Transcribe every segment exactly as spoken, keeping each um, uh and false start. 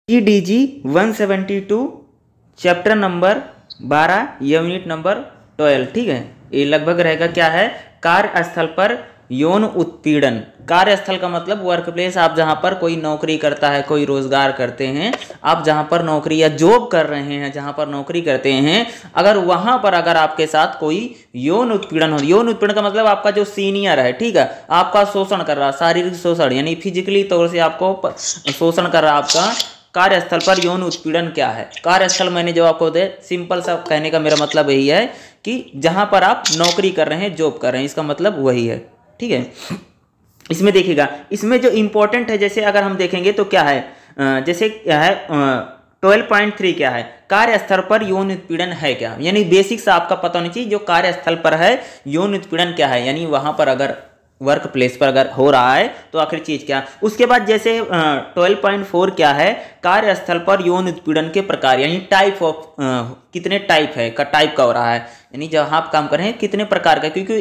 ई D G one seventy two chapter number बारह unit number twelve. ठीक है, ये लगभग रहेगा क्या है, कार्यस्थल पर यौन उत्पीड़न। कार्यस्थल का मतलब वर्क प्लेस, आप जहाँ पर कोई नौकरी करता है, कोई रोजगार करते हैं, आप जहाँ पर नौकरी या जॉब कर रहे हैं, जहाँ पर नौकरी करते हैं, अगर वहाँ पर अगर आपके साथ कोई यौन उत्पीड़न हो, यौन उत्पीड़न का मतलब आपका जो सीनियर है, ठीक है, आपका शोषण कर रहा, शारीरिक शोषण यानी फिजिकली तौर से आपको शोषण कर रहा आपका, कार्यस्थल पर यौन उत्पीड़न क्या है। कार्यस्थल मैंने जो आपको दे, सिंपल सा कहने का मेरा मतलब यही है कि जहां पर आप नौकरी कर रहे हैं, जॉब कर रहे हैं, इसका मतलब वही है। ठीक है, इसमें देखिएगा, इसमें जो इंपॉर्टेंट है, जैसे अगर हम देखेंगे तो क्या है, जैसे क्या है ट्वेल्व पॉइंट थ्री क्या है, कार्यस्थल पर यौन उत्पीड़न है क्या, यानी बेसिक्स आपका पता होना चाहिए। जो कार्यस्थल पर है यौन उत्पीड़न क्या है, यानी वहां पर अगर वर्क प्लेस पर अगर हो रहा है तो आखिर चीज क्या। उसके बाद जैसे ट्वेल्व पॉइंट फोर क्या है, कार्यस्थल पर यौन उत्पीड़न के प्रकार, यानी टाइप ऑफ, कितने टाइप है का टाइप का हो रहा है, यानी जहां आप काम कर रहे हैं कितने प्रकार का, क्योंकि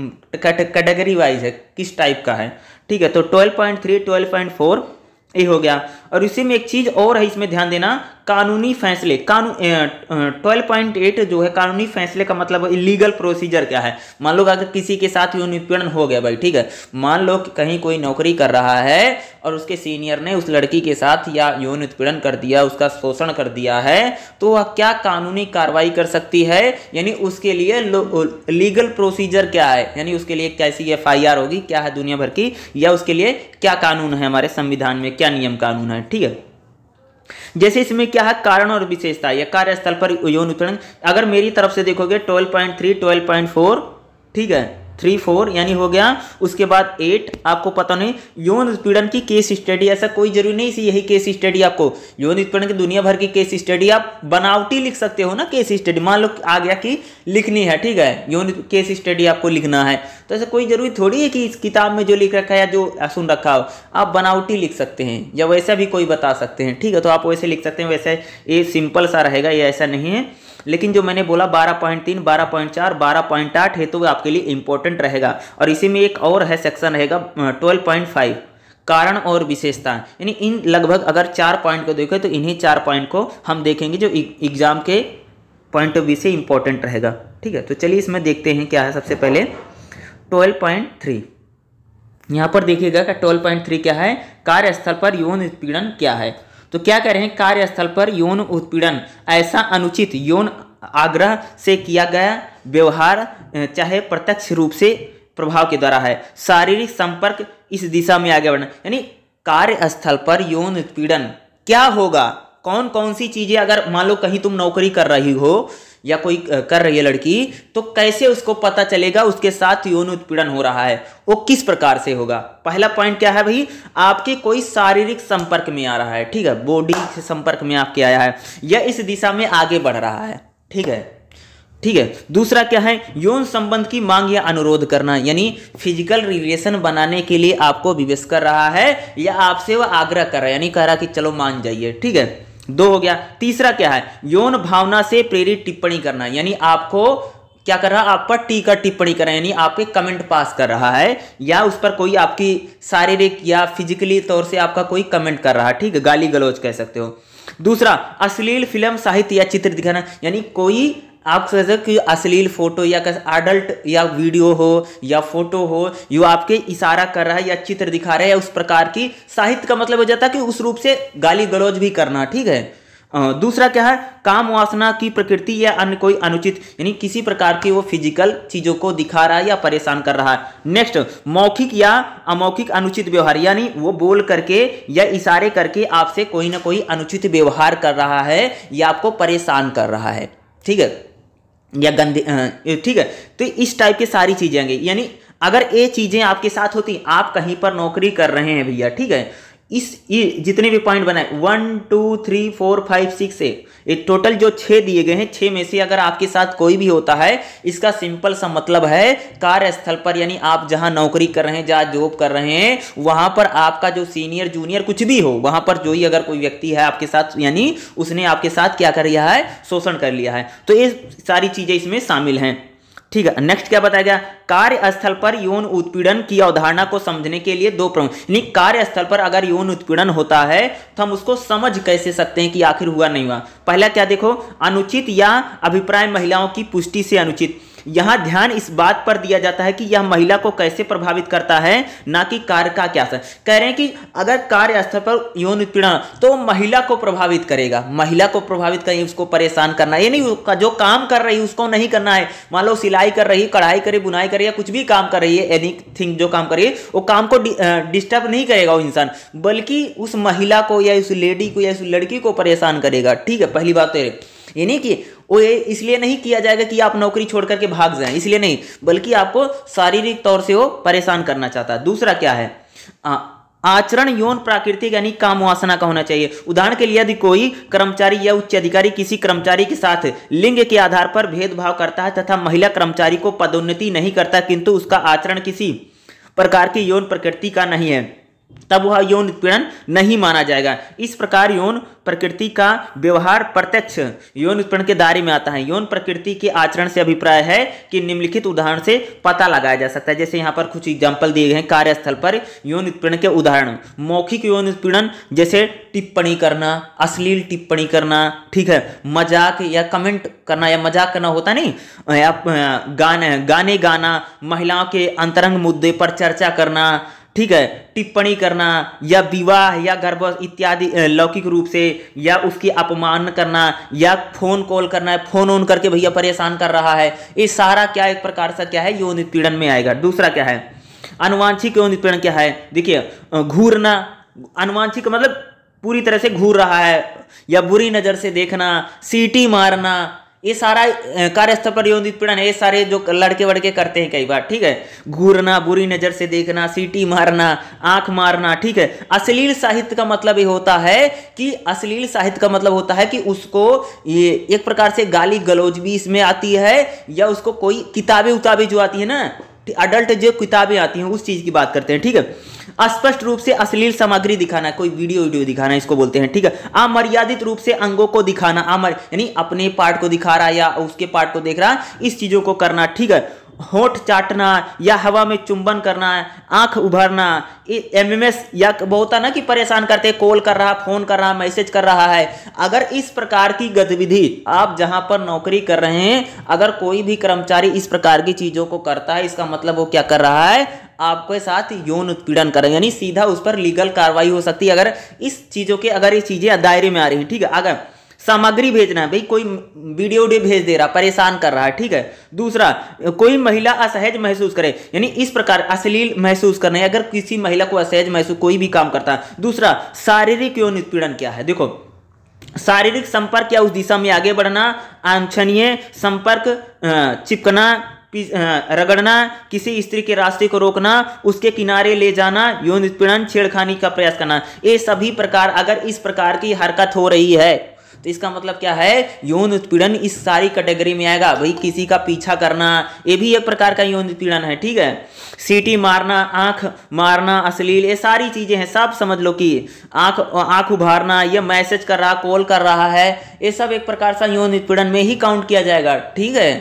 कैटेगरी वाइज है किस टाइप का है। ठीक है, तो twelve point three twelve point four ये हो गया। और इसी में एक चीज और है, इसमें ध्यान देना, कानूनी फैसले। कानून ट्वेल्व पॉइंट एट जो है कानूनी फैसले का मतलब इलीगल प्रोसीजर क्या है। मान लो अगर किसी के साथ यौन उत्पीड़न हो गया भाई, ठीक है, मान लो कि कहीं कोई नौकरी कर रहा है और उसके सीनियर ने उस लड़की के साथ या यौन उत्पीड़न कर दिया, उसका शोषण कर दिया है, तो वह क्या कानूनी कार्रवाई कर सकती है, यानी उसके लिए लीगल प्रोसीजर क्या है, यानी उसके लिए कैसी एफ आई आर होगी, क्या है दुनिया भर की, या उसके लिए क्या कानून है, हमारे संविधान में क्या नियम कानून है। ठीक है, जैसे इसमें क्या है, कारण और विशेषता या कार्यस्थल पर यौन उत्पीड़न। अगर मेरी तरफ से देखोगे twelve point three twelve point four, ठीक है, थ्री फोर यानी हो गया। उसके बाद एट आपको पता नहीं, यौन उत्पीड़न की केस स्टडी, ऐसा कोई जरूरी नहीं यही केस स्टडी आपको, यौन उत्पीड़न की दुनिया भर की केस स्टडी आप बनावटी लिख सकते हो ना। केस स्टडी मान लो आ गया कि लिखनी है, ठीक है, यौन केस स्टडी आपको लिखना है, तो ऐसा कोई जरूरी थोड़ी है कि इस किताब में जो लिख रखा है या जो सुन रखा हो, आप बनावटी लिख सकते हैं या वैसा भी कोई बता सकते हैं। ठीक है, तो आप वैसे लिख सकते हैं, वैसे ये सिंपल सा रहेगा, ये ऐसा नहीं है। लेकिन जो मैंने बोला बारह पॉइंट तीन, बारह पॉइंट चार, बारह पॉइंट आठ है, तो वो आपके लिए इंपॉर्टेंट रहेगा। और इसी में एक और है सेक्शन रहेगा ट्वेल्व पॉइंट फाइव, कारण और विशेषता, यानी इन लगभग अगर चार पॉइंट को देखें तो इन्हीं चार पॉइंट को हम देखेंगे जो एग्जाम के पॉइंट ऑफ व्यू से इंपॉर्टेंट रहेगा। ठीक है, तो चलिए इसमें देखते हैं क्या है। सबसे पहले ट्वेल्व पॉइंट थ्री, यहाँ पर देखिएगा कि ट्वेल्व पॉइंट थ्री क्या है, कार्यस्थल पर यौन उत्पीड़न क्या है। तो क्या कह रहे हैं, कार्यस्थल पर यौन उत्पीड़न ऐसा अनुचित यौन आग्रह से किया गया व्यवहार, चाहे प्रत्यक्ष रूप से प्रभाव के द्वारा है, शारीरिक संपर्क इस दिशा में आगे बढ़ना, यानी कार्यस्थल पर यौन उत्पीड़न क्या होगा, कौन कौन सी चीजें, अगर मान लो कहीं तुम नौकरी कर रही हो या कोई कर रही है लड़की, तो कैसे उसको पता चलेगा उसके साथ यौन उत्पीड़न हो रहा है, वो किस प्रकार से होगा। पहला पॉइंट क्या है भाई, आपके कोई शारीरिक संपर्क में आ रहा है, ठीक है, बॉडी से संपर्क में आपके आया है या इस दिशा में आगे बढ़ रहा है। ठीक है, ठीक है। दूसरा क्या है, यौन संबंध की मांग या अनुरोध करना, यानी फिजिकल रिलेशन बनाने के लिए आपको विवश कर रहा है या आपसे वह आग्रह कर रहा है, यानी कह रहा कि चलो मान जाइए। ठीक है, दो हो गया। तीसरा क्या है, यौन भावना से प्रेरित टिप्पणी करना, यानी आपको क्या कर रहा है, आप पर टीका टिप्पणी कर रहा है, यानी आपके कमेंट पास कर रहा है या उस पर कोई आपकी शारीरिक या फिजिकली तौर से आपका कोई कमेंट कर रहा है। ठीक है, गाली गलौज कह सकते हो। दूसरा, अश्लील फिल्म साहित्य या चित्र दिखाना, यानी कोई आप कह सकते कि अश्लील फोटो या अडल्ट या वीडियो हो या फोटो हो, यो आपके इशारा कर रहा है या चित्र दिखा रहा है या उस प्रकार की। साहित्य का मतलब हो जाता है कि उस रूप से गाली गलौज भी करना। ठीक है, दूसरा क्या है, काम वासना की प्रकृति या अन्य कोई अनुचित, यानी किसी प्रकार की वो फिजिकल चीजों को दिखा रहा है या परेशान कर रहा है। नेक्स्ट, मौखिक या अमौखिक अनुचित व्यवहार, यानी वो बोल करके या इशारे करके आपसे कोई ना कोई अनुचित व्यवहार कर रहा है या आपको परेशान कर रहा है। ठीक है, या गंदे, ठीक है, तो इस टाइप की सारी चीजें आएंगी। यानी अगर ये चीजें आपके साथ होती, आप कहीं पर नौकरी कर रहे हैं भैया, ठीक है, इस ये जितने भी पॉइंट बनाए one two three four five six से ये टोटल जो छह दिए गए हैं, छह में से अगर आपके साथ कोई भी होता है, इसका सिंपल सा मतलब है कार्यस्थल पर, यानी आप जहां नौकरी कर रहे हैं, जहां जॉब कर रहे हैं, वहां पर आपका जो सीनियर जूनियर कुछ भी हो, वहां पर जो ही अगर कोई व्यक्ति है आपके साथ, यानी उसने आपके साथ क्या कर लिया है, शोषण कर लिया है, तो ये सारी चीजें इसमें शामिल हैं। ठीक है। नेक्स्ट क्या बताया गया, कार्यस्थल पर यौन उत्पीड़न की अवधारणा को समझने के लिए दो प्रमुख, यानी कार्यस्थल पर अगर यौन उत्पीड़न होता है तो हम उसको समझ कैसे सकते हैं कि आखिर हुआ नहीं हुआ। पहला क्या देखो, अनुचित या अभिप्राय महिलाओं की पुष्टि से अनुचित। यहां ध्यान इस बात पर दिया जाता है कि यह महिला को कैसे प्रभावित करता है, ना कि कार्य का क्या असर। कह रहे हैं कि अगर कार्यस्थल पर यौन उत्पीड़न तो महिला को प्रभावित करेगा, महिला को प्रभावित करें, उसको परेशान करना, ये नहीं जो काम कर रही है उसको नहीं करना है। मान लो सिलाई कर रही, कढ़ाई करे, बुनाई करे या कुछ भी काम कर रही है, एनीथिंग जो काम कर रही है, वो काम को डिस्टर्ब नहीं करेगा वो इंसान, बल्कि उस महिला को या उस लेडी को या उस लड़की को परेशान करेगा। ठीक है, पहली बात तो ये नहीं कि वो इसलिए नहीं किया जाएगा कि आप नौकरी छोड़ करके भाग जाएं, इसलिए नहीं, बल्कि आपको शारीरिक तौर से वो परेशान करना चाहता है। दूसरा क्या है, आ, आचरण यौन प्राकृतिक यानी काम वासना का होना चाहिए। उदाहरण के लिए यदि कोई कर्मचारी या उच्च अधिकारी किसी कर्मचारी के साथ लिंग के आधार पर भेदभाव करता है तथा महिला कर्मचारी को पदोन्नति नहीं करता, किंतु उसका आचरण किसी प्रकार की यौन प्रकृति का नहीं है, तब वह यौन उत्पीड़न नहीं माना जाएगा। इस प्रकार यौन प्रकृति का व्यवहार प्रत्यक्ष यौन उत्पीड़न के दायरे में आता है। यौन प्रकृति के आचरण से अभिप्राय है कि निम्नलिखित उदाहरण से पता लगाया जा सकता है। जैसे यहाँ पर कुछ एग्जाम्पल दिए गए हैं कार्यस्थल पर यौन उत्पीड़न के उदाहरण। मौखिक यौन उत्पीड़न जैसे टिप्पणी करना, अश्लील टिप्पणी करना, ठीक है, मजाक या कमेंट करना या मजाक करना होता नहीं, या गाने गाने गाना, महिलाओं के अंतरंग मुद्दे पर चर्चा करना, ठीक है, टिप्पणी करना या विवाह या गर्भ इत्यादि लौकिक रूप से, या उसकी अपमान करना या फोन कॉल करना है, फोन ऑन करके भैया परेशान कर रहा है, ये सारा क्या एक प्रकार से क्या है, यौन उत्पीड़न में आएगा। दूसरा क्या है, अनुवांछिक यौन उत्पीड़न क्या है, देखिए घूरना, अनुवांछिक मतलब पूरी तरह से घूर रहा है या बुरी नजर से देखना, सीटी मारना, ये सारा कार्यस्थल पर यौन उत्पीड़न है। ये सारे जो लड़के वड़के करते हैं कई बार, ठीक है, घूरना, बुरी नजर से देखना, सीटी मारना, आंख मारना, ठीक है। अश्लील साहित्य का मतलब ये होता है कि अश्लील साहित्य का मतलब होता है कि उसको ये एक प्रकार से गाली गलौज भी इसमें आती है, या उसको कोई किताबें उताबें जो आती है ना, अडल्ट जो किताबें आती हैं उस चीज की बात करते हैं, ठीक है। अस्पष्ट रूप से अश्लील सामग्री दिखाना, कोई वीडियो वीडियो दिखाना इसको बोलते हैं, ठीक है। अमर्यादित रूप से अंगों को दिखाना, अमर यानी अपने पार्ट को दिखा रहा या उसके पार्ट को देख रहा, इस चीजों को करना, ठीक है। होठ चाटना या हवा में चुंबन करना, आंख उभरना, एमएमएस या बहुत ना कि परेशान करते, कॉल कर रहा, फोन कर रहा, मैसेज कर रहा है। अगर इस प्रकार की गतिविधि आप जहां पर नौकरी कर रहे हैं, अगर कोई भी कर्मचारी इस प्रकार की चीजों को करता है, इसका मतलब वो क्या कर रहा है, आपके साथ यौन उत्पीड़न कर रहे हैं, यानी सीधा उस पर लीगल कार्रवाई हो सकती है अगर इस चीजों के अगर ये चीजें दायरे में आ रही हैं, ठीक है। अगर सामग्री भेजना है, भाई कोई वीडियो वीडियो भेज दे रहा, परेशान कर रहा है, ठीक है। दूसरा, कोई महिला असहज महसूस करे, यानी इस प्रकार अश्लील महसूस करना है, अगर किसी महिला को असहज महसूस कोई भी काम करता है। दूसरा, शारीरिक यौन उत्पीड़न क्या है, देखो, शारीरिक संपर्क या उस दिशा में आगे बढ़ना, अवांछनीय संपर्क, चिपकना, रगड़ना, किसी स्त्री के रास्ते को रोकना, उसके किनारे ले जाना, यौन उत्पीड़न, छेड़खानी का प्रयास करना, ये सभी प्रकार अगर इस प्रकार की हरकत हो रही है तो इसका मतलब क्या है, यौन उत्पीड़न इस सारी कैटेगरी में आएगा। भाई किसी का पीछा करना, ये भी एक प्रकार का यौन उत्पीड़न है, ठीक है। सीटी मारना, आंख मारना, अश्लील, ये सारी चीजें हैं, सब समझ लो कि आंख आंख उभारना, ये मैसेज कर रहा, कॉल कर रहा है, ये सब एक प्रकार से यौन उत्पीड़न में ही काउंट किया जाएगा, ठीक है।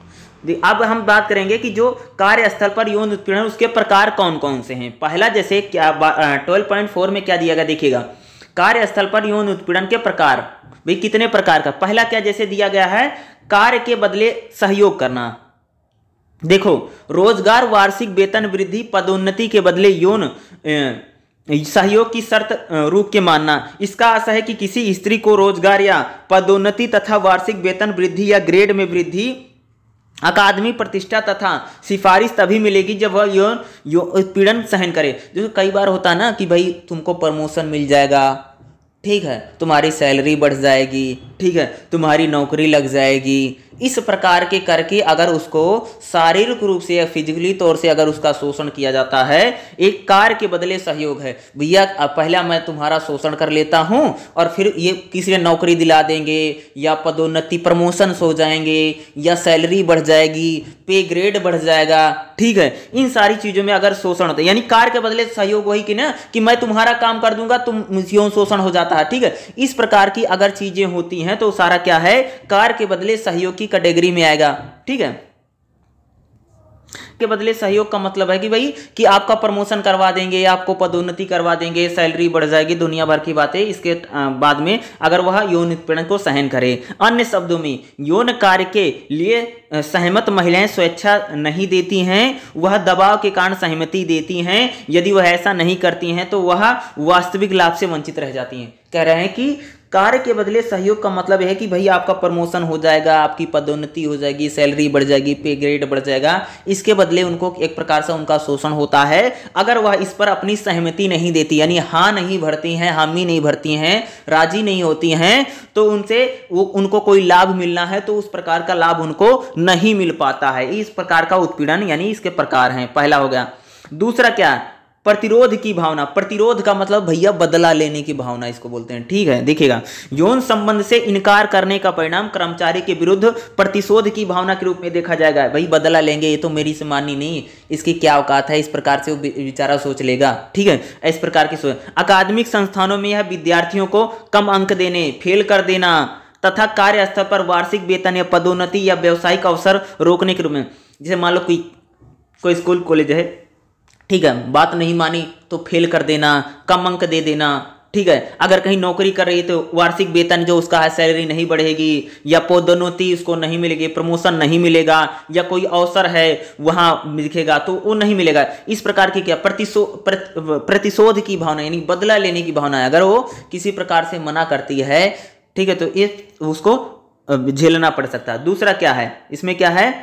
अब हम बात करेंगे कि जो कार्यस्थल पर यौन उत्पीड़न उसके प्रकार कौन कौन से हैं। पहला, जैसे क्या ट्वेल्व पॉइंट फोर में क्या दिया गया, देखिएगा, कार्यस्थल पर यौन उत्पीड़न के प्रकार, भाई कितने प्रकार का। पहला क्या जैसे दिया गया है, कार्य के बदले सहयोग करना। देखो, रोजगार, वार्षिक वेतन वृद्धि, पदोन्नति के बदले यौन सहयोग की शर्त रूप के मानना। इसका आशय है कि किसी स्त्री को रोजगार या पदोन्नति तथा वार्षिक वेतन वृद्धि या ग्रेड में वृद्धि, अकादमी प्रतिष्ठा तथा सिफारिश तभी मिलेगी जब वह यौन उत्पीड़न सहन करे। जो कई बार होता है ना कि भाई तुमको प्रमोशन मिल जाएगा, ठीक है, तुम्हारी सैलरी बढ़ जाएगी, ठीक है, तुम्हारी नौकरी लग जाएगी, इस प्रकार के करके अगर उसको शारीरिक रूप से या फिजिकली तौर से अगर उसका शोषण किया जाता है, एक कार्य के बदले सहयोग है। भैया पहला मैं तुम्हारा शोषण कर लेता हूं और फिर ये किसी ने नौकरी दिला देंगे या पदोन्नति प्रमोशन हो जाएंगे या सैलरी बढ़ जाएगी, पे ग्रेड बढ़ जाएगा, ठीक है। इन सारी चीजों में अगर शोषण होता है, यानी कार्य के बदले सहयोग, वही कि ना कि मैं तुम्हारा काम कर दूंगा, तुम यौन शोषण हो जाता है, ठीक है। इस प्रकार की अगर चीजें होती हैं तो सारा क्या है, कार्य के बदले सहयोग की कैटेगरी में आएगा, ठीक है। के बदले सहयोग का मतलब है कि भाई कि आपका प्रमोशन करवा देंगे, आपको पदोन्नति करवा देंगे, सैलरी बढ़ जाएगी, दुनिया भर की बातें। इसके बाद में अगर वह यौन उत्पीड़न को सहन करे। अन्य शब्दों में यौन कार्य के लिए सहमत महिलाएं स्वेच्छा नहीं देती हैं, वह दबाव के कारण सहमति देती हैं। यदि वह ऐसा नहीं करती हैं तो वह वास्तविक लाभ से वंचित रह जाती हैं। कह रहे हैं कि कार्य के बदले सहयोग का मतलब है कि भाई आपका प्रमोशन हो जाएगा, आपकी पदोन्नति हो जाएगी, सैलरी बढ़ जाएगी, पे ग्रेड बढ़ जाएगा। इसके बदले उनको एक प्रकार से उनका शोषण होता है। अगर वह इस पर अपनी सहमति नहीं देती, यानी हाँ नहीं भरती हैं, हामी नहीं भरती हैं, राजी नहीं होती हैं, तो उनसे वो उनको कोई लाभ मिलना है तो उस प्रकार का लाभ उनको नहीं मिल पाता है। इस प्रकार का उत्पीड़न यानी इसके प्रकार हैं। पहला हो गया। दूसरा क्या? प्रतिरोध की भावना। प्रतिरोध का मतलब भैया बदला लेने की भावना इसको बोलते हैं। ठीक है, देखिएगा, यौन संबंध से इनकार करने का परिणाम कर्मचारी के विरुद्ध प्रतिशोध की भावना के रूप में देखा जाएगा। भाई बदला लेंगे, ये तो मेरी से मानी नहीं, इसकी क्या औकात है, इस प्रकार से वो बेचारा सोच लेगा। ठीक है, इस प्रकार की सोच। अकादमिक संस्थानों में यह विद्यार्थियों को कम अंक देने, फेल कर देना तथा कार्यस्थल पर वार्षिक वेतन या पदोन्नति या व्यावसायिक अवसर रोकने के रूप में। जैसे मान लो कोई कोई स्कूल कॉलेज है, ठीक है, बात नहीं मानी तो फेल कर देना, कम अंक दे देना। ठीक है, अगर कहीं नौकरी कर रही है तो वार्षिक वेतन जो उसका है सैलरी नहीं बढ़ेगी, या पदोन्नति उसको नहीं मिलेगी, प्रमोशन नहीं मिलेगा, या कोई अवसर है वहां दिखेगा तो वो नहीं मिलेगा। इस प्रकार की क्या प्रतिशो प्रतिशोध की भावना यानी बदला लेने की भावना है। अगर वो किसी प्रकार से मना करती है, ठीक है, तो ये उसको झेलना पड़ सकता है। दूसरा क्या है, इसमें क्या है?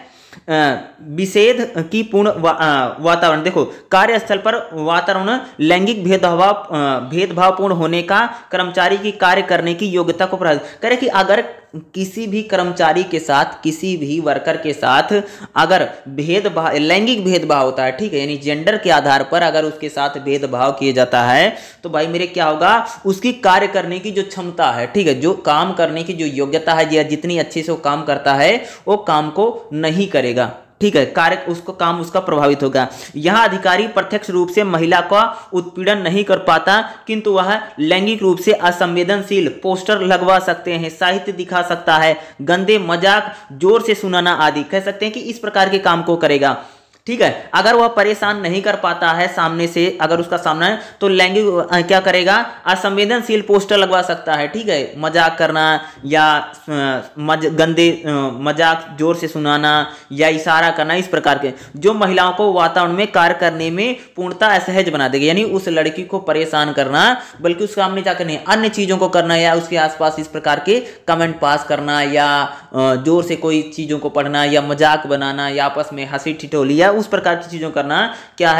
विषेध की पूर्ण वातावरण। देखो, कार्यस्थल पर वातावरण लैंगिक भेदभाव भेदभावपूर्ण होने का कर्मचारी की कार्य करने की योग्यता को प्रभावित करे। कि अगर किसी भी कर्मचारी के साथ, किसी भी वर्कर के साथ अगर भेदभाव, लैंगिक भेदभाव होता है, ठीक है, यानी जेंडर के आधार पर अगर उसके साथ भेदभाव किया जाता है तो भाई मेरे क्या होगा? उसकी कार्य करने की जो क्षमता है, ठीक है, जो काम करने की जो योग्यता है, या जितनी अच्छे से वो काम करता है वो काम को नहीं करेगा। ठीक है, कार्य उसको काम उसका प्रभावित होगा। यहां अधिकारी प्रत्यक्ष रूप से महिला का उत्पीड़न नहीं कर पाता, किंतु वह लैंगिक रूप से असंवेदनशील पोस्टर लगवा सकते हैं, साहित्य दिखा सकता है, गंदे मजाक जोर से सुनाना आदि कह सकते हैं कि इस प्रकार के काम को करेगा। ठीक है, अगर वह परेशान नहीं कर पाता है सामने से, अगर उसका सामना है तो लैंगिक क्या करेगा? असंवेदनशील पोस्टर लगवा सकता है। ठीक है, मजाक करना या मज, गंदे मजाक जोर से सुनाना या इशारा करना, इस प्रकार के जो महिलाओं को वातावरण में कार्य करने में पूर्णतः असहज बना देगा। यानी उस लड़की को परेशान करना, बल्कि उसके सामने जाकर नहीं, अन्य चीजों को करना या उसके आसपास इस प्रकार के कमेंट पास करना या जोर से कोई चीजों को पढ़ना या मजाक बनाना या आपस में हंसी ठिठोली या उस प्रकार की चीजों करना क्या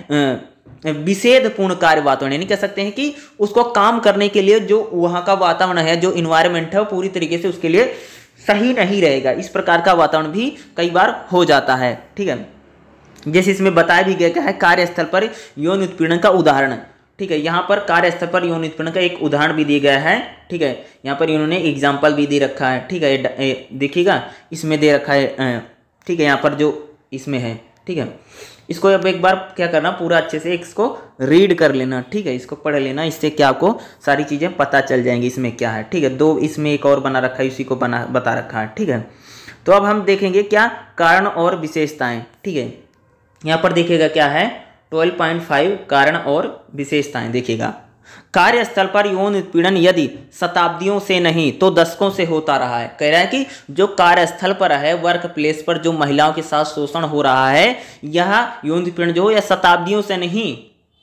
है? विषेधपूर्ण कार्य वातावरण। यानी कह सकते हैं कि उसको काम करने के लिए जो वहां का वातावरण है, जो इन्वायरमेंट है, वो पूरी तरीके से उसके लिए सही नहीं रहेगा। इस प्रकार का वातावरण भी कई बार हो जाता है। ठीक है, जैसे इसमें बताया भी गया है कार्यस्थल पर यौन उत्पीड़न का उदाहरण। ठीक है, यहाँ पर कार्यस्थल पर यौन उत्पीड़न का एक उदाहरण भी दिया गया है। ठीक है, यहाँ पर इन्होंने एग्जाम्पल भी दे रखा है। ठीक है, देखिएगा इसमें दे रखा है। ठीक है, यहाँ पर जो इसमें है, ठीक है, इसको अब एक बार क्या करना, पूरा अच्छे से इसको रीड कर लेना। ठीक है, इसको पढ़ लेना, इससे क्या आपको सारी चीज़ें पता चल जाएंगी इसमें क्या है। ठीक है, दो इसमें एक और बना रखा है, इसी को बना बता रखा है। ठीक है, तो अब हम देखेंगे क्या कारण और विशेषताएं। ठीक है, यहाँ पर देखिएगा क्या है ट्वेल्व पॉइंट फाइव कारण और विशेषताएं। देखिएगा, कार्यस्थल पर यौन उत्पीड़न यदि शताब्दियों से नहीं तो दशकों से होता रहा है। कह रहा है कि जो कार्यस्थल पर है, वर्क प्लेस पर जो महिलाओं के साथ शोषण हो रहा है, यह यौन उत्पीड़न जो या शताब्दियों से नहीं,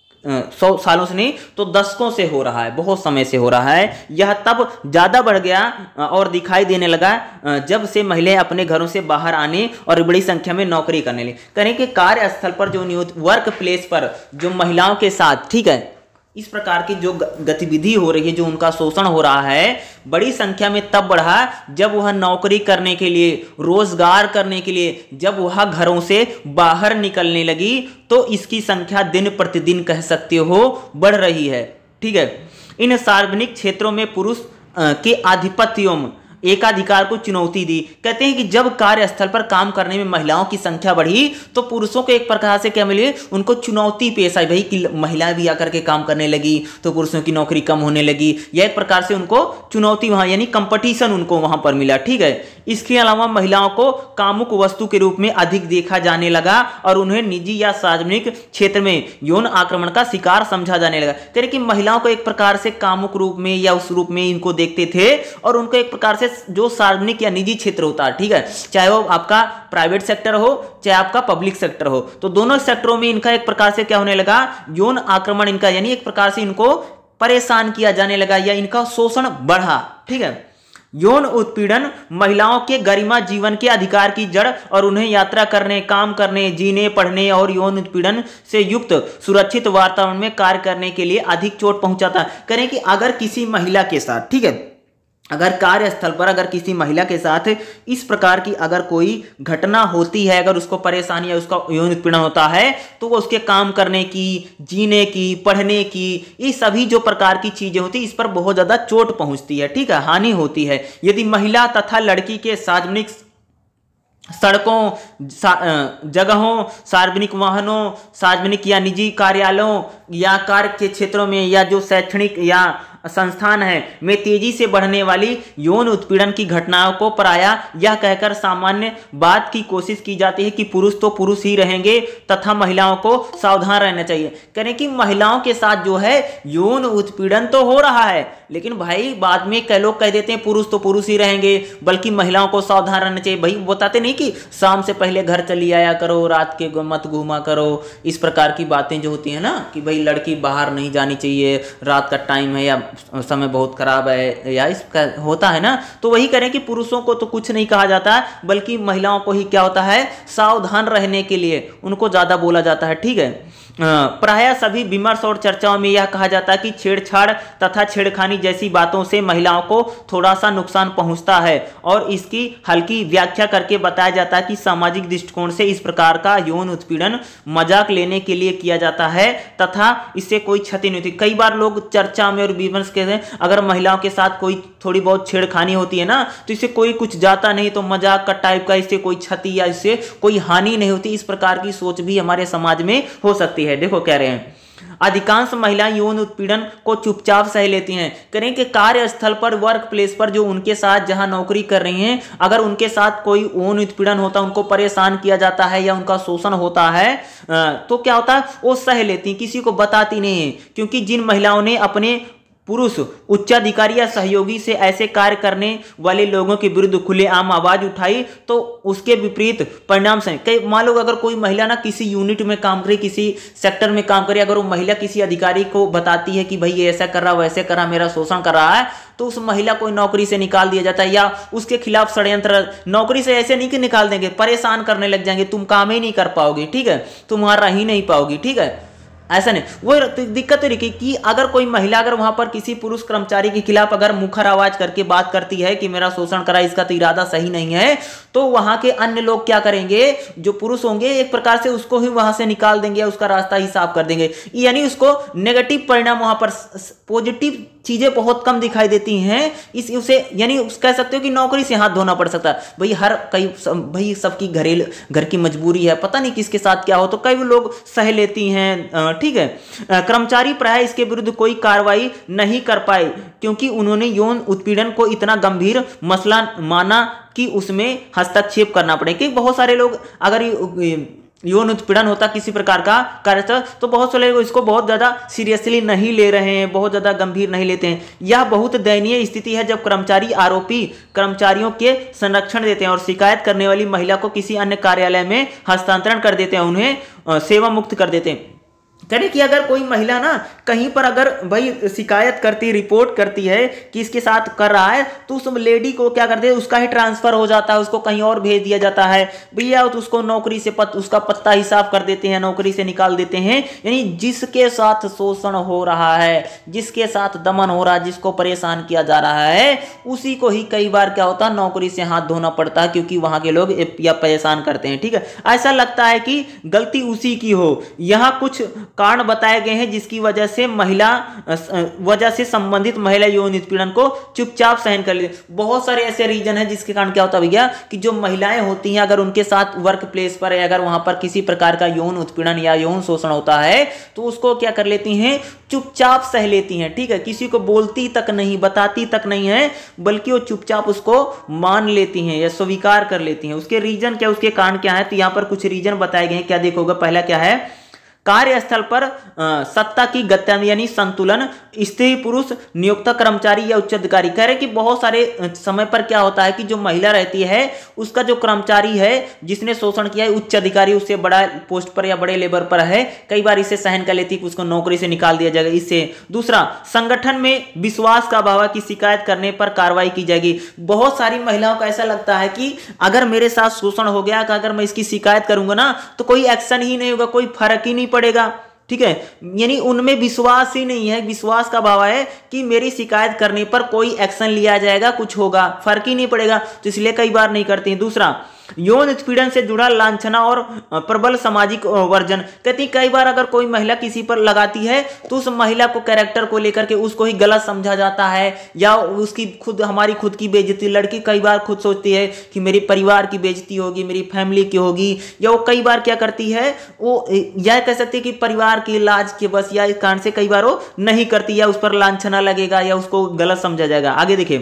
सौ सालों से नहीं तो दशकों से हो रहा है, बहुत समय से हो रहा है। यह तब ज्यादा बढ़ गया और दिखाई देने लगा जब से महिलाएं अपने घरों से बाहर आने और बड़ी संख्या में नौकरी करने लगी। करें कि कार्यस्थल पर जो वर्क प्लेस पर जो महिलाओं के साथ, ठीक है, इस प्रकार की जो गतिविधि हो रही है, जो उनका शोषण हो रहा है, बड़ी संख्या में तब बढ़ा जब वह नौकरी करने के लिए, रोजगार करने के लिए, जब वह घरों से बाहर निकलने लगी, तो इसकी संख्या दिन प्रतिदिन कह सकते हो बढ़ रही है। ठीक है, इन सार्वजनिक क्षेत्रों में पुरुष के आधिपत्यों एकाधिकार को चुनौती दी। कहते हैं कि जब कार्यस्थल पर काम करने में महिलाओं की संख्या बढ़ी तो पुरुषों को एक प्रकार से क्या मिले, उनको चुनौती पेश आई भाई कि महिलाएं भी आकर के काम करने लगी तो पुरुषों की नौकरी कम होने लगी। यह एक प्रकार से उनको चुनौती वहां यानी कंपटीशन उनको वहां पर मिला। ठीक है, इसके अलावा महिलाओं को कामुक वस्तु के रूप में अधिक देखा जाने लगा और उन्हें निजी या सार्वजनिक क्षेत्र में यौन आक्रमण का शिकार समझा जाने लगा। कह रहे कि महिलाओं को एक प्रकार से कामुक रूप में या उस रूप में इनको देखते थे और उनको एक प्रकार से जो सार्वजनिक या निजी क्षेत्र होता है, ठीक है, चाहे वो आपका प्राइवेट सेक्टर हो चाहे आपका पब्लिक सेक्टर हो, तो दोनों सेक्टरों में इनका एक प्रकार से क्या होने लगा, यौन आक्रमण इनका यानी एक प्रकार से इनको परेशान किया जाने लगा या इनका शोषण बढ़ा। ठीक है, यौन उत्पीड़न महिलाओं के गरिमा जीवन के अधिकार की जड़ और उन्हें यात्रा करने, काम करने, जीने, पढ़ने और यौन उत्पीड़न से युक्त सुरक्षित वातावरण में कार्य करने के लिए अधिक चोट पहुंचाता। करें कि अगर किसी महिला के साथ, ठीक है, अगर कार्यस्थल पर अगर किसी महिला के साथ इस प्रकार की अगर कोई घटना होती है, अगर उसको परेशानी या उसका यौन उत्पीड़न होता है तो वो उसके काम करने की, जीने की, पढ़ने की, ये सभी जो प्रकार की चीजें होती है इस पर बहुत ज्यादा चोट पहुंचती है। ठीक है, हानि होती है। यदि महिला तथा लड़की के सार्वजनिक सड़कों, सा, जगहों, सार्वजनिक वाहनों, सार्वजनिक या निजी कार्यालयों या कार्य के क्षेत्रों में या जो शैक्षणिक या संस्थान है में तेजी से बढ़ने वाली यौन उत्पीड़न की घटनाओं को प्रायः यह कहकर सामान्य बात की कोशिश की जाती है कि पुरुष तो पुरुष ही रहेंगे तथा महिलाओं को सावधान रहना चाहिए। करें कि महिलाओं के साथ जो है यौन उत्पीड़न तो हो रहा है, लेकिन भाई बाद में कई लोग कह देते हैं पुरुष तो पुरुष ही रहेंगे, बल्कि महिलाओं को सावधान रहना चाहिए। भाई बताते नहीं कि शाम से पहले घर चली आया करो, रात के मत घूमा करो, इस प्रकार की बातें जो होती है ना कि भाई लड़की बाहर नहीं जानी चाहिए, रात का टाइम है या समय बहुत खराब है या इसका होता है ना, तो वही करें कि पुरुषों को तो कुछ नहीं कहा जाता है, बल्कि महिलाओं को ही क्या होता है, सावधान रहने के लिए उनको ज्यादा बोला जाता है। ठीक है, प्रायः सभी विमर्श और चर्चाओं में यह कहा जाता है कि छेड़छाड़ तथा छेड़खानी जैसी बातों से महिलाओं को थोड़ा सा नुकसान पहुंचता है और इसकी हल्की व्याख्या करके बताया जाता है कि सामाजिक दृष्टिकोण से इस प्रकार का यौन उत्पीड़न मजाक लेने के लिए किया जाता है तथा इससे कोई क्षति नहीं होती। कई बार लोग चर्चा में और विमर्श के अगर महिलाओं के साथ कोई थोड़ी बहुत छेड़खानी होती है ना तो इससे कोई कुछ जाता नहीं, तो मजाक का टाइप का, इससे कोई क्षति या इससे कोई हानि नहीं होती। इस प्रकार की सोच भी हमारे समाज में हो सकती है। देखो कह रहे हैं अधिकांश महिलाएं यौन उत्पीड़न को चुपचाप सह लेती हैं। करें कि कार्यस्थल पर, वर्क प्लेस पर जो उनके साथ जहां नौकरी कर रही हैं, अगर उनके साथ कोई यौन उत्पीड़न होता है, उनको परेशान किया जाता है या उनका शोषण होता है, तो क्या होता है, वो सह लेती, किसी को बताती नहीं है। क्योंकि जिन महिलाओं ने अपने पुरुष उच्चाधिकारी या सहयोगी से ऐसे कार्य करने वाले लोगों के विरुद्ध खुलेआम आवाज उठाई तो उसके विपरीत परिणाम से, कई मान लो अगर कोई महिला ना किसी यूनिट में काम करे, किसी सेक्टर में काम करे, अगर वो महिला किसी अधिकारी को बताती है कि भाई ये ऐसा कर रहा, वैसे कर रहा, मेरा शोषण कर रहा है, तो उस महिला को नौकरी से निकाल दिया जाता है या उसके खिलाफ षड्यंत्र, नौकरी से ऐसे नहीं कि निकाल देंगे, परेशान करने लग जाएंगे, तुम काम ही नहीं कर पाओगे, ठीक है, तुम वहां रह ही नहीं पाओगी, ठीक है, ऐसा नहीं। वो दिक्कत रही कि अगर कोई महिला अगर वहां पर किसी पुरुष कर्मचारी के खिलाफ अगर मुखर आवाज करके बात करती है कि मेरा शोषण करा, इसका तो इरादा सही नहीं है, तो वहां के अन्य लोग क्या करेंगे, जो पुरुष होंगे एक प्रकार से उसको ही वहां से निकाल देंगे, उसका रास्ता ही साफ कर देंगे, यानी उसको नेगेटिव परिणाम, वहां पर पॉजिटिव चीजें बहुत कम दिखाई देती हैं। इस उसे यानी कह सकते हो कि नौकरी से हाथ धोना पड़ सकता है। भाई हर कई भाई सबकी घरेलू घर की मजबूरी है, पता नहीं किसके साथ क्या हो, तो कई लोग सह लेती हैं, ठीक है। कर्मचारी प्राय इसके विरुद्ध कोई कार्रवाई नहीं कर पाए क्योंकि उन्होंने यौन उत्पीड़न को इतना गंभीर मसला माना कि उसमें हस्तक्षेप करना पड़े। कि बहुत सारे लोग अगर यौन उत्पीड़न होता किसी प्रकार का कार्य तो बहुत सारे लोग इसको बहुत ज्यादा सीरियसली नहीं ले रहे हैं, बहुत ज्यादा गंभीर नहीं लेते हैं। यह बहुत दयनीय स्थिति है जब कर्मचारी आरोपी कर्मचारियों के संरक्षण देते हैं और शिकायत करने वाली महिला को किसी अन्य कार्यालय में हस्तांतरण कर देते हैं, उन्हें सेवा मुक्त कर देते हैं। करें कि अगर कोई महिला ना कहीं पर अगर भाई शिकायत करती, रिपोर्ट करती है कि इसके साथ कर रहा है, तो उस लेडी को क्या करते हैं, उसका ही ट्रांसफर हो जाता है, उसको कहीं और भेज दिया जाता है भैया, तो उसको नौकरी से पत, उसका पत्ता ही साफ कर देते हैं, नौकरी से निकाल देते हैं। यानी जिसके साथ शोषण हो रहा है, जिसके साथ दमन हो रहा है, जिसको परेशान किया जा रहा है, उसी को ही कई बार क्या होता है, नौकरी से हाथ धोना पड़ता है, क्योंकि वहां के लोग या परेशान करते हैं, ठीक है। ऐसा लगता है कि गलती उसी की हो। यहाँ कुछ कारण बताए गए हैं जिसकी वजह से महिला वजह से संबंधित महिला यौन उत्पीड़न को चुपचाप सहन कर ले। बहुत सारे ऐसे रीजन है जिसके कारण क्या होता है भैया कि जो महिलाएं होती हैं अगर उनके साथ वर्क प्लेस पर या अगर वहां पर किसी प्रकार का यौन उत्पीड़न या यौन शोषण होता है तो उसको क्या कर लेती हैं, चुपचाप सह लेती हैं। ठीक है, किसी को बोलती तक नहीं, बताती तक नहीं है, बल्कि वो चुपचाप उसको मान लेती हैं या स्वीकार कर लेती हैं। उसके रीजन क्या, उसके कारण क्या है, तो यहां पर कुछ रीजन बताए गए हैं। क्या देखोगे, पहला क्या है, कार्यस्थल पर आ, सत्ता की गत्यंतर यानी संतुलन, स्त्री पुरुष, नियुक्त कर्मचारी या उच्च अधिकारी। कह रहे कि बहुत सारे समय पर क्या होता है कि जो महिला रहती है उसका जो कर्मचारी है जिसने शोषण किया है, उच्च अधिकारी उससे बड़ा पोस्ट पर या बड़े लेवल पर है, कई बार इसे सहन कर लेती है कि उसको नौकरी से निकाल दिया जाएगा। इससे दूसरा, संगठन में विश्वास का अभाव की शिकायत करने पर कार्रवाई की जाएगी। बहुत सारी महिलाओं को ऐसा लगता है कि अगर मेरे साथ शोषण हो गया, अगर मैं इसकी शिकायत करूंगा ना तो कोई एक्शन ही नहीं होगा, कोई फर्क ही नहीं पड़ेगा। ठीक है, यानी उनमें विश्वास ही नहीं है, विश्वास का भाव है कि मेरी शिकायत करने पर कोई एक्शन लिया जाएगा, कुछ होगा, फर्क ही नहीं पड़ेगा, तो इसलिए कई बार नहीं करती हैं। दूसरा, यौन उत्पीड़न से जुड़ा लांछना और प्रबल सामाजिक वर्जन। कहती कई बार अगर कोई महिला किसी पर लगाती है तो उस महिला को कैरेक्टर को लेकर के उसको ही गलत समझा जाता है या उसकी खुद हमारी खुद की बेइज्जती। लड़की कई बार खुद सोचती है कि मेरे परिवार की बेइज्जती होगी, मेरी फैमिली की होगी, या वो कई बार क्या करती है, वो यह कह सकती है कि परिवार की लाज के बस या इस कारण से कई बार वो नहीं करती या उस पर लांछना लगेगा या उसको गलत समझा जाएगा। आगे देखिए,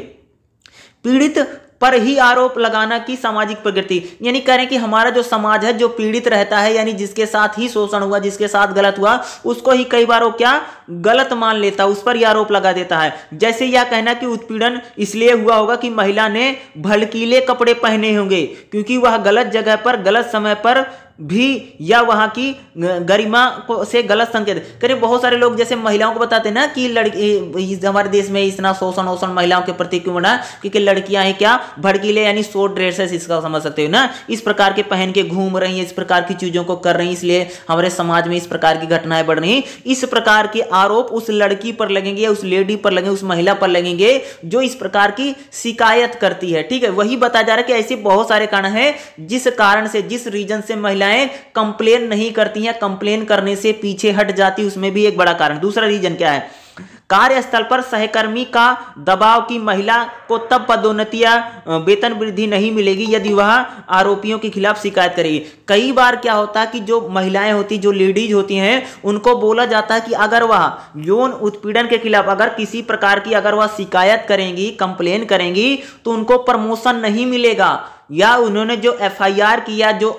पीड़ित पर ही आरोप लगाना की सामाजिक प्रकृति, यानी कह रहे हैं कि हमारा जो समाज है जो पीड़ित रहता है यानी जिसके साथ ही शोषण हुआ, जिसके साथ गलत हुआ, उसको ही कई बार वो क्या गलत मान लेता है, उस पर ही आरोप लगा देता है। जैसे यह कहना कि उत्पीड़न इसलिए हुआ होगा कि महिला ने भड़कीले कपड़े पहने होंगे क्योंकि वह गलत जगह पर गलत समय पर भी या वहां की गरिमा को से गलत संकेत करें। बहुत सारे लोग जैसे महिलाओं को बताते हैं ना कि लड़की हमारे देश में इतना शोषण शोषण महिलाओं के प्रति क्यों बना, क्योंकि लड़कियां हैं क्या भड़कीले यानी शॉर्ट ड्रेसेस, इसका समझ सकते हो ना, इस प्रकार के पहन के घूम रही हैं, इस प्रकार की चीजों को कर रही हैं, इसलिए हमारे समाज में इस प्रकार की घटनाएं बढ़ रही हैं। इस प्रकार के आरोप उस लड़की पर लगेंगे या उस लेडी पर लगेंगे, उस महिला पर लगेंगे जो इस प्रकार की शिकायत करती है। ठीक है, वही बताया जा रहा है कि ऐसे बहुत सारे कारण हैं जिस कारण से, जिस रीजन से महिलाएं कंप्लेन नहीं करती हैं, कंप्लेन करने से पीछे हट जाती, उसमें भी एक बड़ा कारण। दूसरा रीजन क्या है, कार्यस्थल पर सहकर्मी का दबाव की महिला को तब पदोन्नति या वेतन वृद्धि नहीं मिलेगी यदि वह आरोपियों के खिलाफ शिकायत करेगी। कई बार क्या होता है कि जो महिलाएं होती, जो लेडीज होती हैं, उनको बोला जाता है कि अगर वह यौन उत्पीड़न के खिलाफ अगर किसी प्रकार की अगर वह शिकायत करेंगी, कंप्लेन करेंगी तो उनको प्रमोशन नहीं मिलेगा, या उन्होंने जो एफ आई आर किया, जो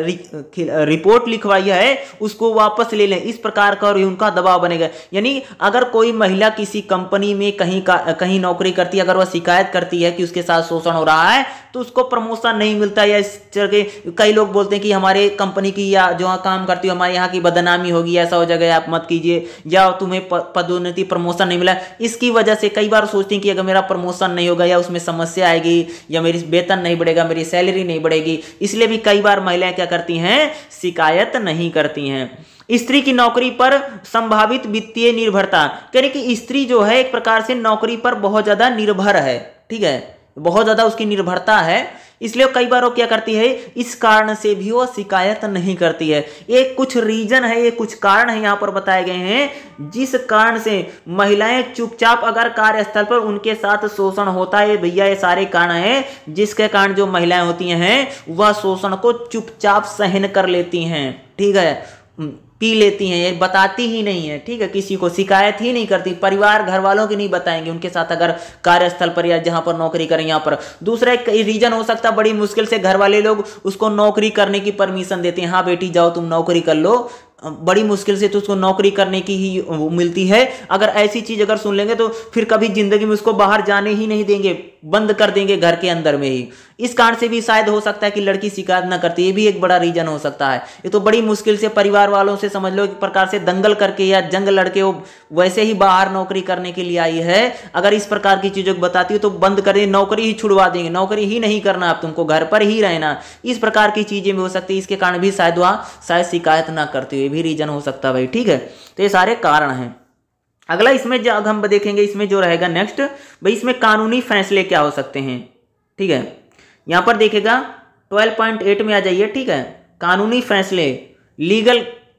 रिपोर्ट लिखवाई है उसको वापस ले लें, इस प्रकार का और उनका दबाव बनेगा। यानी अगर कोई महिला किसी कंपनी में कहीं का कहीं नौकरी करती है, अगर वह शिकायत करती है कि उसके साथ शोषण हो रहा है तो उसको प्रमोशन नहीं मिलता, या इस तरह के कई लोग बोलते हैं कि हमारे कंपनी की या जो काम करती हो हमारे यहाँ की बदनामी होगी, ऐसा हो जाएगा, आप मत कीजिए, या तुम्हें पदोन्नति प्रमोशन नहीं मिला। इसकी वजह से कई बार सोचती हैं कि अगर मेरा प्रमोशन नहीं होगा या उसमें समस्या आएगी या मेरी वेतन नहीं बढ़ेगा, मेरी सैलरी नहीं बढ़ेगी, इसलिए भी कई बार महिलाएं क्या करती हैं, शिकायत नहीं करती हैं। स्त्री की नौकरी पर संभावित वित्तीय निर्भरता, यानी कि स्त्री जो है एक प्रकार से नौकरी पर बहुत ज्यादा निर्भर है। ठीक है, बहुत ज्यादा उसकी निर्भरता है, इसलिए कई बार वो क्या करती है, इस कारण से भी वो शिकायत नहीं करती है। ये कुछ रीजन है, ये कुछ कारण है यहाँ पर बताए गए हैं जिस कारण से महिलाएं चुपचाप अगर कार्यस्थल पर उनके साथ शोषण होता है, भैया ये सारे कारण हैं जिसके कारण जो महिलाएं होती हैं वह शोषण को चुपचाप सहन कर लेती हैं। ठीक है, पी लेती हैं, ये बताती ही नहीं है। ठीक है, किसी को शिकायत ही नहीं करती, परिवार घर वालों की नहीं बताएंगे उनके साथ अगर कार्यस्थल पर या जहां पर नौकरी करें यहाँ पर। दूसरा एक रीजन हो सकता है, बड़ी मुश्किल से घर वाले लोग उसको नौकरी करने की परमिशन देते हैं, हाँ बेटी जाओ तुम नौकरी कर लो, बड़ी मुश्किल से तो उसको नौकरी करने की ही मिलती है। अगर ऐसी चीज अगर सुन लेंगे तो फिर कभी जिंदगी में उसको बाहर जाने ही नहीं देंगे, बंद कर देंगे घर के अंदर में ही। इस कारण से भी शायद हो सकता है कि लड़की शिकायत ना करती, ये भी एक बड़ा रीजन हो सकता है। ये तो बड़ी मुश्किल से परिवार वालों से समझ लो एक प्रकार से दंगल करके या जंग लड़के वो वैसे ही बाहर नौकरी करने के लिए आई है, अगर इस प्रकार की चीजों को बताती हो तो बंद कर देंगे, नौकरी ही छुड़वा देंगे, नौकरी ही नहीं करना आप, तुमको घर पर ही रहना। इस प्रकार की चीजें भी हो सकती है, इसके कारण भी शायद वह शायद शिकायत ना करती हो, ये भी रीजन हो सकता है भाई। ठीक है, तो ये सारे कारण हैं। अगला इसमें जो हम देखेंगे, इसमें जो रहेगा नेक्स्ट भाई, इसमें कानूनी फैसले क्या हो सकते हैं। ठीक है, यहां पर देखेगा ट्वेल्व पॉइंट एट में आ जाइए। ठीक है, कानूनी फैसले, लीगल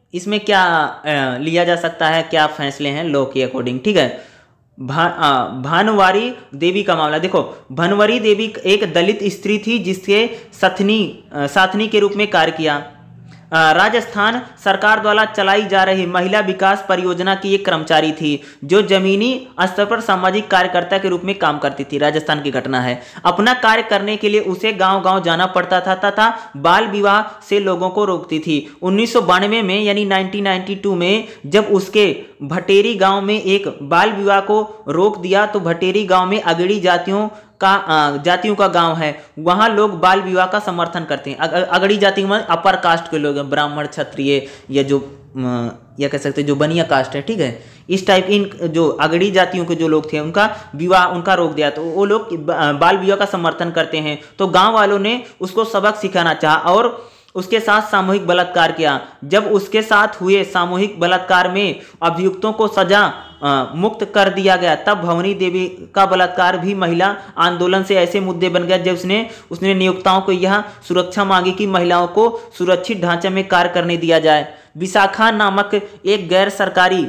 इसमें क्या आ, लिया जा सकता है, क्या फैसले हैं लॉ के अकॉर्डिंग, ठीक है। भा, आ, भानुवारी देवी का मामला देखो, भानुवारी देवी एक दलित स्त्री थी जिसके सथनी साथनी के रूप में कार्य किया। राजस्थान सरकार द्वारा चलाई जा रही महिला विकास परियोजना की एक कर्मचारी थी जो जमीनी स्तर पर सामाजिक कार्यकर्ता के रूप में काम करती थी। राजस्थान की घटना है। अपना कार्य करने के लिए उसे गांव-गांव जाना पड़ता था तथा बाल विवाह से लोगों को रोकती थी। उन्नीस सौ बानवे में यानी उन्नीस सौ बानवे में जब उसके भटेरी गांव में एक बाल विवाह को रोक दिया तो भटेरी गांव में अगड़ी जातियों का जातियों का गांव है, वहां लोग बाल विवाह का समर्थन करते हैं। अगड़ी जाति में अपर कास्ट के लोग हैं, ब्राह्मण, क्षत्रिय या जो या कह सकते हैं जो बनिया कास्ट है, ठीक है। इस टाइप इन जो अगड़ी जातियों के जो लोग थे उनका विवाह उनका रोक दिया तो वो लोग बाल विवाह का समर्थन करते हैं। तो गाँव वालों ने उसको सबक सिखाना चाहा और उसके साथ सामूहिक बलात्कार किया। जब उसके साथ हुए सामूहिक बलात्कार में अभियुक्तों को सजा आ, मुक्त कर दिया गया तब भवानी देवी का बलात्कार भी महिला आंदोलन से ऐसे मुद्दे बन गया जब उसने उसने नियोक्ताओं को यह सुरक्षा मांगी कि महिलाओं को सुरक्षित ढांचे में कार्य करने दिया जाए। विशाखा नामक एक गैर सरकारी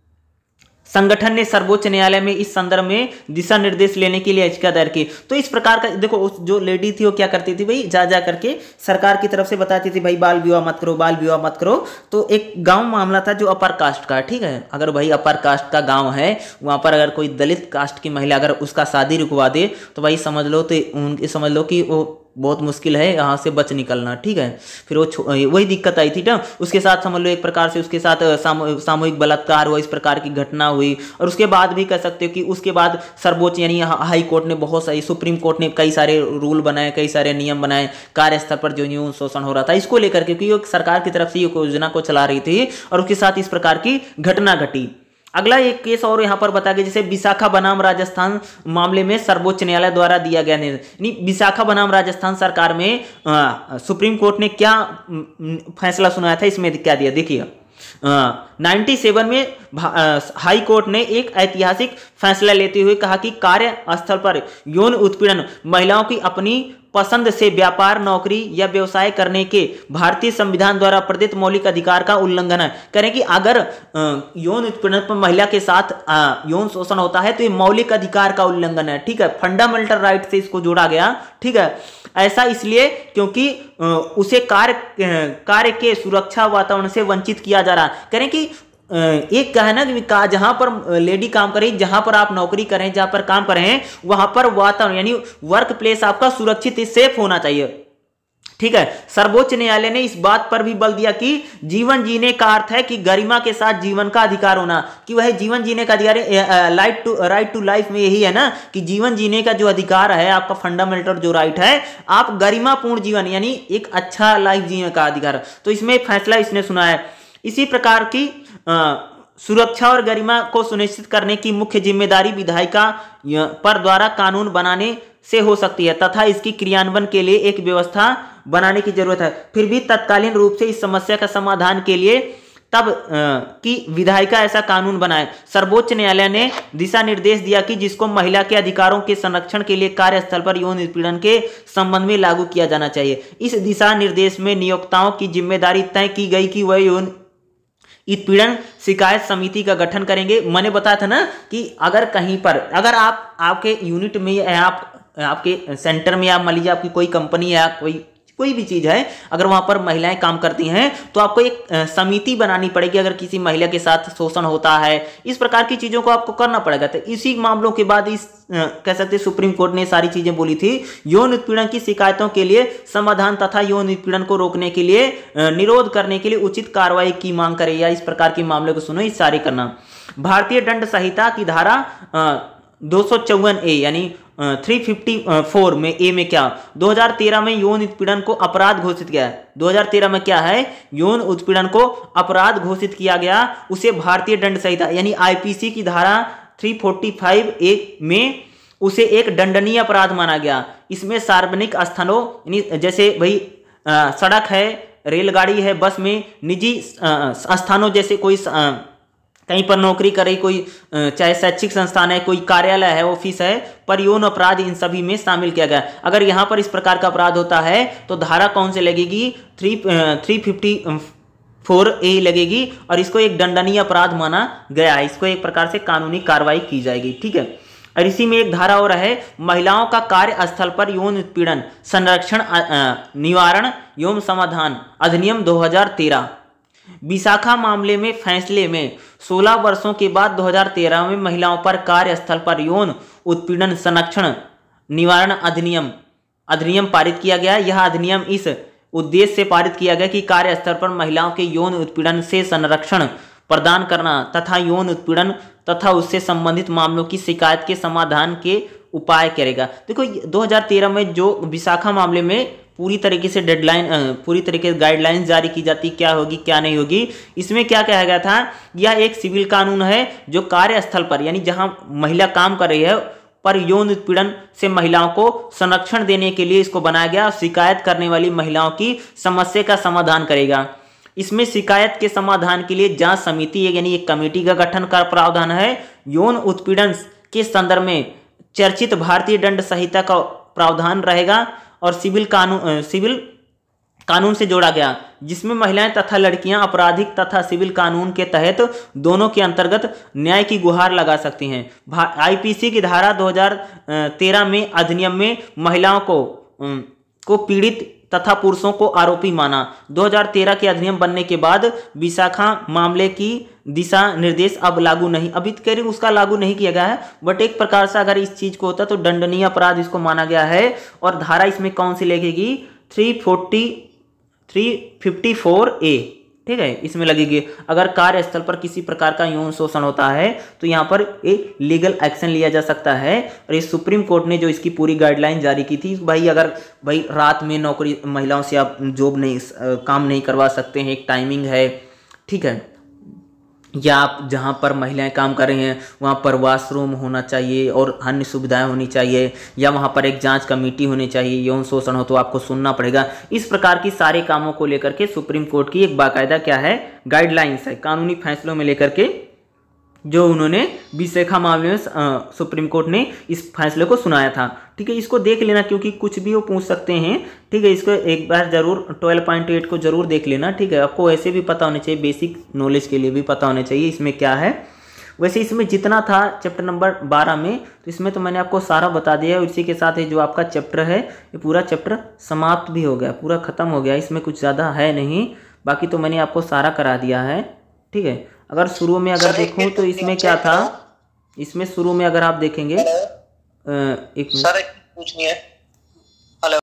संगठन ने सर्वोच्च न्यायालय में इस संदर्भ में दिशा निर्देश लेने के लिए याचिका दायर की। तो इस प्रकार का देखो, उस जो लेडी थी वो क्या करती थी भाई, जा जा करके सरकार की तरफ से बताती थी भाई बाल विवाह मत करो, बाल विवाह मत करो। तो एक गांव मामला था जो अपर कास्ट का, ठीक है। अगर भाई अपर कास्ट का गांव है, वहां पर अगर कोई दलित कास्ट की महिला अगर उसका शादी रुकवा दे तो भाई समझ लो तो समझ लो कि वो बहुत मुश्किल है यहाँ से बच निकलना, ठीक है। फिर वो वही दिक्कत आई थी ना, उसके साथ समझ लो एक प्रकार से उसके साथ सामू, सामूहिक बलात्कार हुआ, इस प्रकार की घटना हुई। और उसके बाद भी कह सकते हो कि उसके बाद सर्वोच्च यानी हाई कोर्ट ने बहुत सारी, सुप्रीम कोर्ट ने कई सारे रूल बनाए, कई सारे नियम बनाए कार्यस्थल पर जो यौन शोषण हो रहा था इसको लेकर, क्योंकि वो सरकार की तरफ से ये योजना को चला रही थी और उसके साथ इस प्रकार की घटना घटी। अगला एक केस और यहाँ पर बता गया, जैसे विशाखा बनाम राजस्थान मामले में सर्वोच्च न्यायालय द्वारा दिया गया निर्णय। विशाखा बनाम राजस्थान सरकार में आ, सुप्रीम कोर्ट ने क्या फैसला सुनाया था, इसमें क्या दिया देखिए। नाइन्टी सेवन में हाई कोर्ट ने एक ऐतिहासिक फैसला लेते हुए कहा कि कार्य स्थल पर यौन उत्पीड़न महिलाओं की अपनी पसंद से व्यापार, नौकरी या व्यवसाय करने के भारतीय संविधान द्वारा प्रदत्त मौलिक अधिकार का उल्लंघन है। करें कि अगर यौन उत्पीड़न पर महिला के साथ यौन शोषण होता है तो ये मौलिक अधिकार का उल्लंघन है, ठीक है। फंडामेंटल राइट से इसको जोड़ा गया, ठीक है। ऐसा इसलिए क्योंकि उसे कार्य कार्य के सुरक्षा वातावरण से वंचित किया जा रहा। करें कि एक कहा ना कि जहां पर लेडी काम करे, जहां पर आप नौकरी करें, जहां पर काम करें, वहां पर वातावरण यानी वर्क प्लेस आपका सुरक्षित, सेफ होना चाहिए, ठीक है। सर्वोच्च न्यायालय ने इस बात पर भी बल दिया कि जीवन जीने का अर्थ है कि गरिमा के साथ जीवन का अधिकार होना, कि वह जीवन जीने का अधिकार, right to right to life में यही है ना कि जीवन जीने का जो अधिकार है आपका फंडामेंटल जो राइट है, आप गरिमापूर्ण जीवन यानी एक अच्छा लाइफ जीने का अधिकार। तो इसमें फैसला इसने सुना है। इसी प्रकार की आ, सुरक्षा और गरिमा को सुनिश्चित करने की मुख्य जिम्मेदारी विधायिका पर द्वारा कानून बनाने से हो सकती है तथा इसकी क्रियान्वयन के लिए एक व्यवस्था बनाने की जरूरत है। फिर भी तत्कालीन रूप से इस समस्या का समाधान के लिए तब की विधायिका ऐसा कानून बनाए। सर्वोच्च न्यायालय ने दिशा निर्देश दिया कि जिसको महिला के अधिकारों के संरक्षण के लिए कार्यस्थल पर यौन उत्पीड़न के संबंध में लागू किया जाना चाहिए। इस दिशा निर्देश में नियोक्ताओं की जिम्मेदारी तय की गई कि वह यौन उत्पीड़न शिकायत समिति का गठन करेंगे। मैंने बताया था ना कि अगर कहीं पर अगर आप आपके यूनिट में या आप आपके सेंटर में आप मान लीजिए आपकी कोई कंपनी या कोई कोई भी चीज है, अगर वहां पर महिलाएं काम करती हैं तो आपको एक समिति बनानी पड़ेगी। अगर किसी महिला के साथ शोषण होता है, इस प्रकार की चीजों को आपको करना पड़ेगा। तो इसी मामलों के बाद इस कह सकते सुप्रीम कोर्ट ने सारी चीजें बोली थी। यौन उत्पीड़न की शिकायतों के लिए समाधान तथा यौन उत्पीड़न को रोकने के लिए निरोध करने के लिए उचित कार्रवाई की मांग करे या इस प्रकार के मामले को सुनो इस सारे करना। भारतीय दंड संहिता की धारा दो सौ चौवन ए यानी तीन सौ चौवन में ए में क्या दो हज़ार तेरह में यौन उत्पीड़न को अपराध घोषित किया है। दो हज़ार तेरह में क्या है, यौन उत्पीड़न को अपराध घोषित किया गया। उसे भारतीय दंड संहिता यानी आईपीसी की धारा तीन सौ पैंतालीस ए में उसे एक दंडनीय अपराध माना गया। इसमें सार्वजनिक स्थानों यानी जैसे भाई सड़क है, रेलगाड़ी है, बस में, निजी स्थानों जैसे कोई कहीं पर नौकरी करे, कोई चाहे शैक्षिक संस्थान है, कोई कार्यालय है, ऑफिस है, पर यौन अपराध इन सभी में शामिल किया गया। अगर यहाँ पर इस प्रकार का अपराध होता है तो धारा कौन से लगेगी, three three fifty four A लगेगी और इसको एक दंडनीय अपराध माना गया है, इसको एक प्रकार से कानूनी कार्रवाई की जाएगी, ठीक है। और इसी में एक धारा और है, महिलाओं का कार्यस्थल पर यौन उत्पीड़न संरक्षण निवारण एवं समाधान अधिनियम दो हज़ार तेरह। विशाखा मामले में फैसले में सोलह वर्षों के बाद दो हज़ार तेरह में महिलाओं पर कार्यस्थल पर यौन उत्पीड़न संरक्षण निवारण अधिनियम अधिनियम पारित किया गया। यह अधिनियम इस उद्देश्य से पारित किया गया कि कार्यस्थल पर महिलाओं के यौन उत्पीड़न से संरक्षण प्रदान करना तथा यौन उत्पीड़न तथा उससे संबंधित मामलों की शिकायत के समाधान के उपाय करेगा। देखो दो हज़ार तेरह में जो विशाखा मामले में पूरी तरीके से डेडलाइन पूरी तरीके से गाइडलाइंस जारी की जाती, क्या होगी क्या नहीं होगी। इसमें क्या कहा गया था, यह एक सिविल कानून है जो कार्यस्थल पर यानी जहां महिला काम कर रही है पर यौन उत्पीड़न से महिलाओं को संरक्षण देने के लिए इसको बनाया गया। शिकायत करने वाली महिलाओं की समस्या का समाधान करेगा। इसमें शिकायत के समाधान के लिए जांच समिति यानी एक कमेटी का गठन का प्रावधान है। यौन उत्पीड़न के संदर्भ में चर्चित भारतीय दंड संहिता का प्रावधान रहेगा और सिविल कानून सिविल कानून से जोड़ा गया, जिसमें महिलाएं तथा लड़कियां आपराधिक तथा सिविल कानून के तहत दोनों के अंतर्गत न्याय की गुहार लगा सकती हैं। आईपीसी की धारा दो हज़ार तेरह में अधिनियम में महिलाओं को को पीड़ित तथा पुरुषों को आरोपी माना। दो हज़ार तेरह के अधिनियम बनने के बाद विशाखा मामले की दिशा निर्देश अब लागू नहीं, अभी कह रही उसका लागू नहीं किया गया है, बट एक प्रकार से अगर इस चीज को होता तो दंडनीय अपराध इसको माना गया है। और धारा इसमें कौन सी लगेगी, three forty three fifty four A, ठीक है, इसमें लगेगी। अगर कार्यस्थल पर किसी प्रकार का यौन शोषण होता है तो यहाँ पर एक लीगल एक्शन लिया जा सकता है। और ये सुप्रीम कोर्ट ने जो इसकी पूरी गाइडलाइन जारी की थी, भाई अगर भाई रात में नौकरी महिलाओं से आप जॉब नहीं काम नहीं करवा सकते हैं, एक टाइमिंग है, ठीक है, या आप जहाँ पर महिलाएं काम कर रही हैं वहाँ पर वॉशरूम होना चाहिए और अन्य सुविधाएं होनी चाहिए, या वहाँ पर एक जांच कमेटी होनी चाहिए, यौन शोषण हो तो आपको सुनना पड़ेगा। इस प्रकार की सारे कामों को लेकर के सुप्रीम कोर्ट की एक बाकायदा क्या है, गाइडलाइंस है, कानूनी फैसलों में लेकर के जो उन्होंने विशाखा मामले में सुप्रीम कोर्ट ने इस फैसले को सुनाया था, ठीक है। इसको देख लेना क्योंकि कुछ भी वो पूछ सकते हैं, ठीक है। इसको एक बार जरूर ट्वेल्व पॉइंट एट को जरूर देख लेना, ठीक है। आपको ऐसे भी पता होना चाहिए, बेसिक नॉलेज के लिए भी पता होना चाहिए इसमें क्या है। वैसे इसमें जितना था चैप्टर नंबर बारह में, तो इसमें तो मैंने आपको सारा बता दिया। और इसी के साथ जो आपका चैप्टर है ये पूरा चैप्टर समाप्त भी हो गया, पूरा खत्म हो गया। इसमें कुछ ज़्यादा है नहीं, बाकी तो मैंने आपको सारा करा दिया है, ठीक है। अगर शुरू में अगर देखूं तो इसमें क्या था, इसमें शुरू में अगर आप देखेंगे एक सर पूछनी है